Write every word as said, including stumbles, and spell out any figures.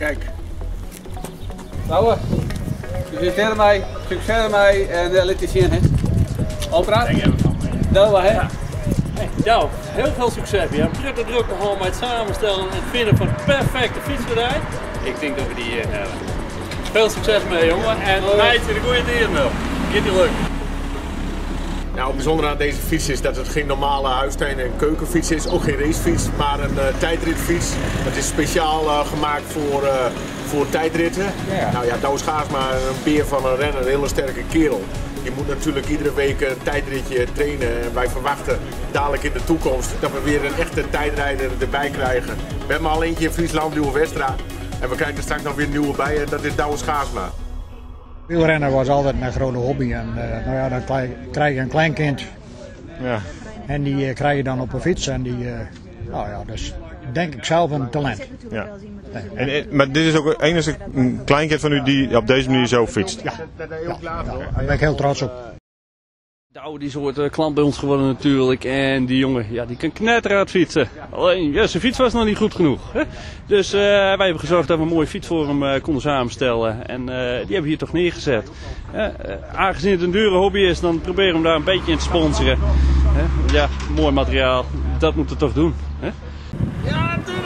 Kijk. Douwe, succes ermee, succes ermee en uh, laat je zien, hè. Opera? Douwe, hè? Ja. Hey, jou, heel veel succes. Je hebt prettig druk gehouden met het samenstellen en het vinden van een perfecte fiets voor jou. Ik denk dat we die hier hebben. Veel succes mee, jongen. En meidje, de goede dieren nog. Gaat die lukken. Nou, het bijzondere aan deze fiets is dat het geen normale huistuin- en keukenfiets is. Ook geen racefiets, maar een uh, tijdritfiets. Het is speciaal uh, gemaakt voor, uh, voor tijdritten. Ja. Nou ja, Douwe Schaarsma, een beer van een renner, een hele sterke kerel. Je moet natuurlijk iedere week een tijdritje trainen. En wij verwachten dadelijk in de toekomst dat we weer een echte tijdrijder erbij krijgen. We hebben al eentje in Friesland, Nieuwe Westra. En we krijgen er straks nog weer een nieuwe bij en dat is Douwe Schaarsma. Wielrennen was altijd mijn grote hobby en uh, nou ja, dan krijg je een kleinkind. Ja. En die uh, krijg je dan op een fiets en die, uh, nou ja, dus denk ik zelf een talent. Ja. En, en, maar dit is ook het enige kleinkind van u die op deze manier zo fietst? Ja, ja, ja. Daar ben ik heel trots op. Douwe die is ooit uh, klant bij ons geworden natuurlijk en die jongen ja, die kan knetterhard fietsen. Alleen ja, zijn fiets was nog niet goed genoeg. Hè? Dus uh, wij hebben gezorgd dat we een mooie fiets voor hem uh, konden samenstellen en uh, die hebben we hier toch neergezet. Uh, uh, aangezien het een dure hobby is, dan proberen we hem daar een beetje in te sponsoren. Uh, ja, mooi materiaal, dat moeten we toch doen. Hè? Ja, natuurlijk!